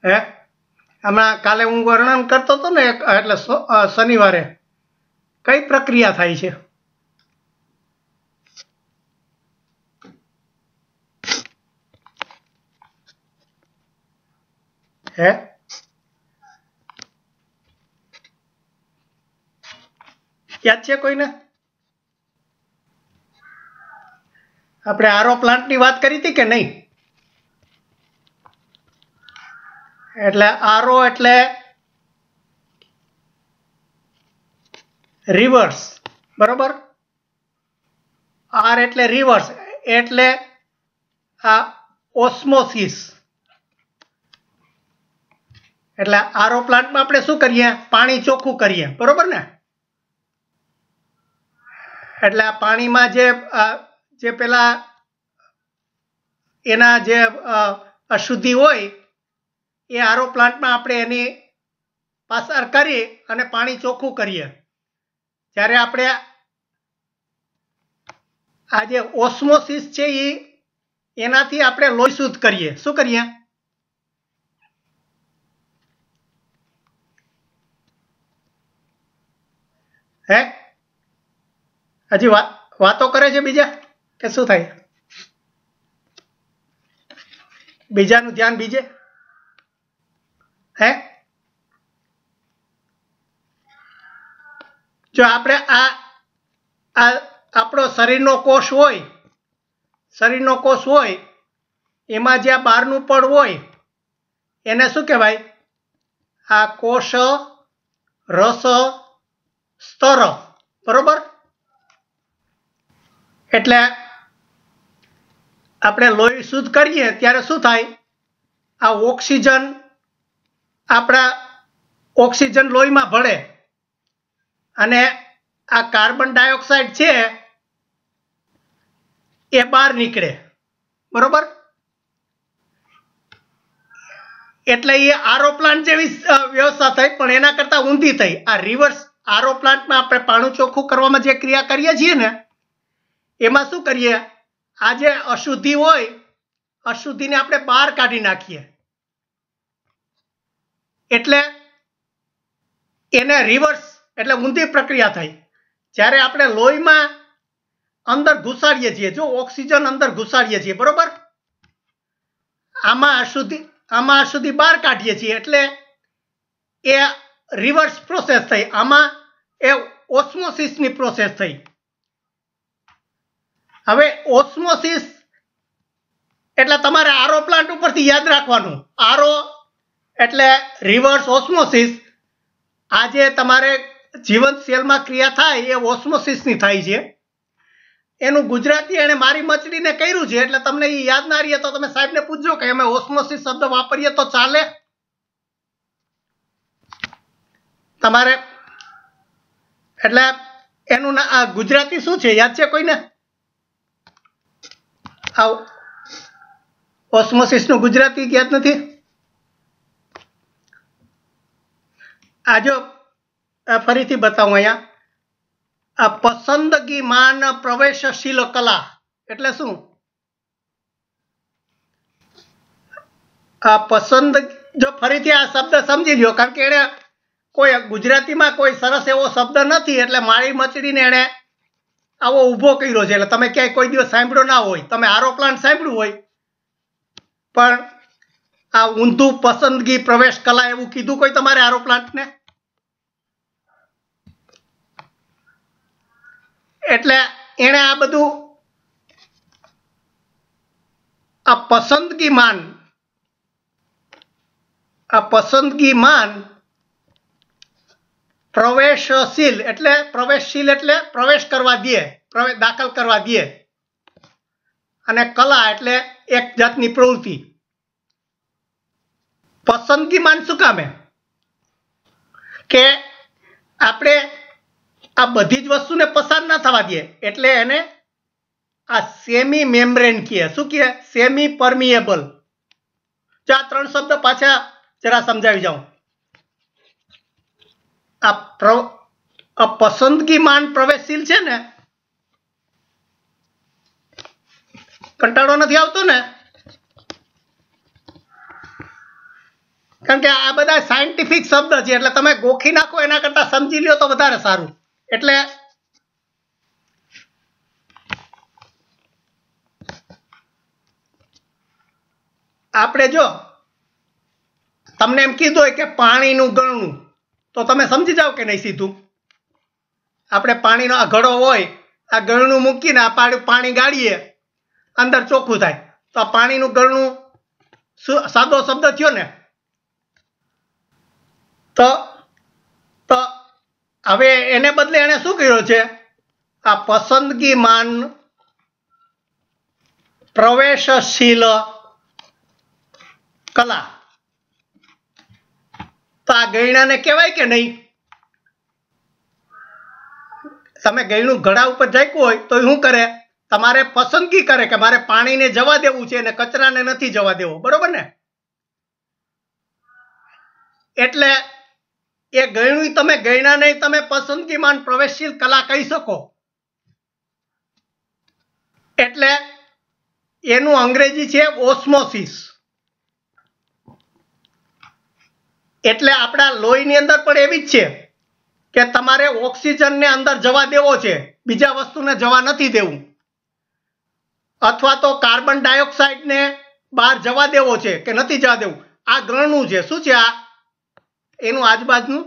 હે હમણાં કાલે હું વર્ણન કરતો હતો ને એટલે શનિવારે કઈ પ્રક્રિયા થાય છે? હે યાદ છે કોઈને? આપણે આરો પ્લાન્ટની વાત કરી હતી કે નહીં? એટલે આરો એટલે રિવર્સ, બરોબર? આર એટલે રિવર્સ, એટલે આ ઓસ્મોસિસ. એટલે આરો પ્લાન્ટમાં આપણે શું કરીએ? પાણી ચોખ્ખું કરીએ, બરોબર ને? એટલે આ પાણીમાં જે પેલા એના જે અશુદ્ધિ હોય એ આરો પ્લાન્ટમાં આપણે એની પસાર કરી અને પાણી ચોખ્ખું કરીએ. જ્યારે આપણે આ જે ઓસ્મોસિસ છે એનાથી આપણે લોહી શુદ્ધ કરીએ. શું કરીએ? હે હજી વાતો કરે છે બીજા કે શું થાય? બીજાનું ધ્યાન બીજે. હે જો આપણે આ આપણો શરીરનો કોષ હોય એમાં જે બહારનું પડ હોય એને શું કહેવાય? આ કોષ રસ સ્તર, બરોબર? એટલે આપણે લોહી શુદ્ધ કરીએ ત્યારે શું થાય? આ ઓક્સિજન લોહીમાં ભળે અને આ કાર્બન ડાયોક્સાઇડ છે એ બહાર નીકળે, બરોબર? એટલે એ આરો પ્લાન્ટ જેવી વ્યવસ્થા થઈ, પણ એના કરતા ઊંધી થઈ. આ રિવર્સ આરો પ્લાન્ટમાં આપણે પાણી ચોખ્ખું કરવામાં જે ક્રિયા કરીએ છીએ ને એમાં શું કરીએ? આ જે અશુદ્ધિ હોય અશુદ્ધિને આપણે બહાર કાઢી નાખીએ. એટલે એને રિવર્સ એટલે ઊંધી પ્રક્રિયા થઈ. જ્યારે આપણે લોહીમાં અંદર ઘુસાડીએ છીએ, જો ઓક્સિજન અંદર ઘુસાડીએ છીએ, બરોબર? આમાં અશુદ્ધિ બહાર કાઢીએ છીએ એટલે એ રિવર્સ પ્રોસેસ થઈ. આમાં એ ઓસ્મોસિસની પ્રોસેસ થઈ. હવે ઓસ્મોસિસ એટલે તમારે આરો પ્લાન્ટ ઉપરથી યાદ રાખવાનું. આરો એટલે રિવર્સ ઓસ્મોસિસ. આજે તમારે જીવંત સેલમાં ક્રિયા થાય એ ઓસ્મોસિસની થાય છે. એનું ગુજરાતી એને મારી મચડીને કર્યું છે એટલે તમને એ યાદ ના રહીએ તો તમે સાહેબને પૂછજો કે અમે ઓસ્મોસિસ શબ્દ વાપરીએ તો ચાલે? તમારે એટલે એનું ગુજરાતી શું છે યાદ છે કોઈને? ઓસ્મોસિસનું ગુજરાતી યાદ નથી? આજો ફરીથી બતાવું અહીંયા. આ પસંદગીમાન પ્રવેશશીલ કલા એટલે શું? આ જો ફરીથી આ શબ્દ સમજી લ્યો, કારણ કે એને કોઈ ગુજરાતીમાં કોઈ સરસ એવો શબ્દ નથી એટલે મારી મચડીને એને આવો ઊભો કર્યો છે. એટલે તમે ક્યાંય કોઈ દિવસ સાંભળ્યો ના હોય, તમે આરો પ્લાન્ટ સાંભળ્યું હોય પણ આ ઊંધું પસંદગી પ્રવેશ કલા એવું કીધું કોઈ તમારે આરો પ્લાન્ટને? એટલે એને આ બધું આ પસંદગીમાન પ્રવેશશીલ એટલે પ્રવેશ કરવા દે, દાખલ કરવા દે, અને કલા એટલે એક જાતની પ્રવૃત્તિ. પસંદગીમાન શું કામે? કે આપણે આ બધી જ વસ્તુને પસાર ના થવા દે એટલે એને આ સેમી મેમ્બ્રેન કહે. શું કહે? Semi permeable. જો આ ત્રણ શબ્દ પાછા જરા સમજાવી જાઉં. આ પસંદગીમાન પ્રવેશશીલ છે ને, કંટાળો નથી આવતો ને? કારણ કે આ બધા સાયન્ટિફિક શબ્દ છે, એટલે તમે ગોખી નાખો એના કરતા સમજી લ્યો તો વધારે સારું. એટલે આપણે જો તમને એમ કીધું હોય કે પાણીનું ગળણું, તો તમે સમજી જાઓ કે નહીં સીધું. આપણે પાણીનો આ ઘડો હોય, આ ગળણું મૂકીને આ પાણી ગાળીએ, અંદર ચોખ્ખું થાય, તો આ પાણીનું ગળણું સાદો શબ્દ થયો ને. તો હવે એને બદલે એને શું કર્યો છે, આ પસંદગીમાન પ્રવેશશીલ કલા. તો આ ગયણાને કહેવાય કે નહીં? તમે ગયણું ઘડા ઉપર જાક્યું હોય તો શું કરે, તમારે પસંદગી કરે કે મારે પાણીને જવા દેવું છે અને કચરાને નથી જવા દેવો, બરોબર ને? એટલે એ ગયણું તમે ગયણાને તમે પસંદગીમાન પ્રવેશશીલ કલા કહી શકો. એટલે એનું અંગ્રેજી છે ઓસ્મોસિસ. એટલે આપણા લોહીની અંદર પણ એવી જ છે કે તમારે ઓક્સિજનને અંદર જવા દેવો છે, બીજા વસ્તુને જવા નથી દેવું, અથવા તો કાર્બન ડાયોક્સાઇડને બહાર જવા દેવો છે કે નથી જવા દેવું. આ ગળણું છે. શું છે આ? એનું આજુબાજુનું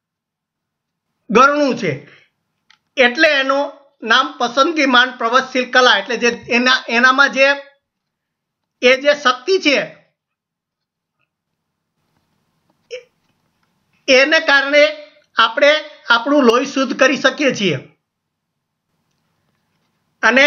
ગળણું છે. એટલે એનું નામ પસંદગીમાન પ્રવેશશીલ કલા. એટલે જે એનામાં જે શક્તિ છે એને કારણે આપણે આપણું લોહી શુદ્ધ કરી શકીએ છીએ. અને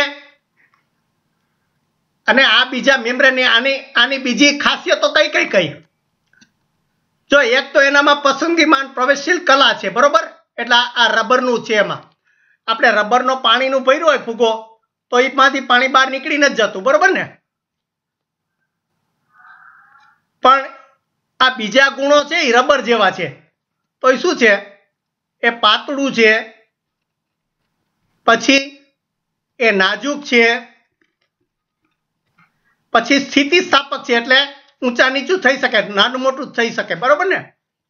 આ બીજા મેમ્બ્રેન આની બીજી ખાસિયતો કઈ? જો એક તો એનામાં પસંદગીમાન પ્રવેશશીલ કલા છે, બરોબર? એટલે આ રબરનું છે. એમાં આપણે રબરનો પાણીનું ભર્યું હોય ફૂગો, તો એમાંથી પાણી બહાર નીકળી નથી જતું, બરોબર ને? પણ આ બીજા ગુણો છે એ રબર જેવા છે. તો એ શું છે? એ પાતળું છે, પછી એ નાજુક છે, પછી સ્થિતિસ્થાપક છે, એટલે ઊંચા નીચું થઈ શકે, નાનું મોટું થઈ શકે, બરોબર ને?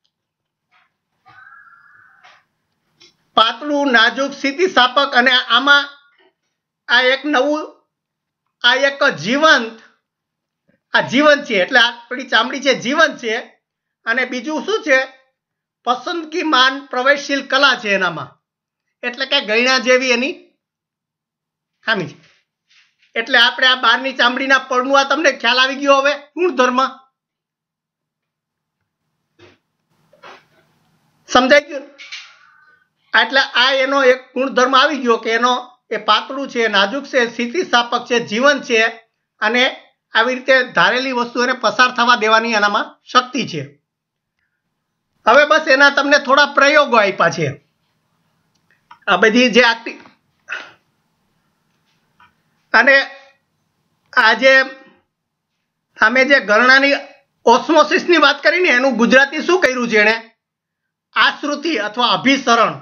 પાતળું, નાજુક, સ્થિતિસ્થાપક. અને આમાં આ એક નવું, આ એક જીવંત છે. એટલે આપણી ચામડી છે જીવંત છે. અને બીજું શું છે? પસંદગીમાન પ્રવેશશીલ કલા છે એનામાં. એટલે કે ગયણા જેવી એની ખામી છે. એટલે આપણે આ બહારની ચામડીના પડનું, આ તમને ખ્યાલ આવી ગયો હવે ગુણધર્મ સમજાઈ ગયું? એટલે આ એનો એક ગુણધર્મ આવી ગયો કે એનો એ પાતળું છે, નાજુક છે, સ્થિતિસ્થાપક છે, જીવંત છે, અને આવી રીતે ધારેલી વસ્તુઓને પસાર થવા દેવાની એનામાં શક્તિ છે. હવે બસ એના તમને થોડા પ્રયોગો આપ્યા છે. આ બધી જે અને આજે અમે જે ગળણાની ઓસ્મોસિસની વાત કરીને એનું ગુજરાતી શું કર્યું છે એણે? આશ્રુતિ અથવા અભિસરણ.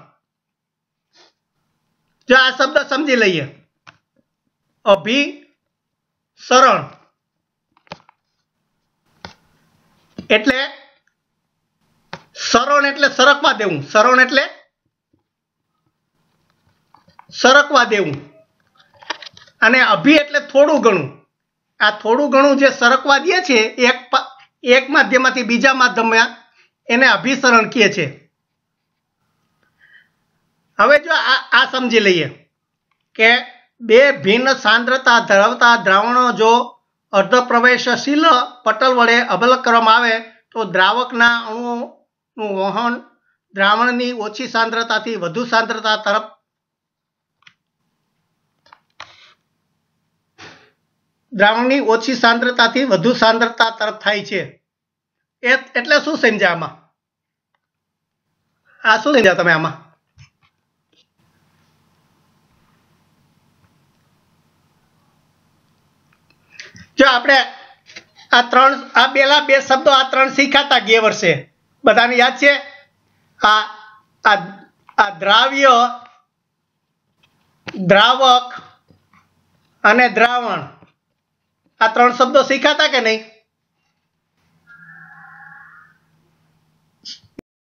જો આ શબ્દ સમજી લઈએ, અભિસરણ એટલે સરણ એટલે સરકવા દેવું, સરણ એટલે સરકવા દેવું, અને અભિ એટલે થોડું ઘણું. આ થોડું ઘણું જે સરકવા દે છે એક માધ્યમમાંથી બીજા માધ્યમમાં, એને અભિસરણ કહે છે. હવે જો આ સમજી લઈએ કે બે ભિન્ન સાંદ્રતા ધરાવતા દ્રાવણો જો અર્ધપ્રવેશશીલ પટલ વડે અલગ કરવામાં આવે તો દ્રાવકના અણુઓનું વહન દ્રાવણની ઓછી સાંદ્રતાથી વધુ સાંદ્રતા તરફ થાય છે. એટલે શું સમજ્યા આમાં? આ શું સમજ્યા તમે આમાં? જો આપણે આ પેલા બે શબ્દો, આ ત્રણ શીખાતા ગયા વર્ષે, બધાને યાદ છે? આ દ્રાવ્ય, દ્રાવક અને દ્રાવણ, આ ત્રણ શબ્દો શીખાતા કે નહીં?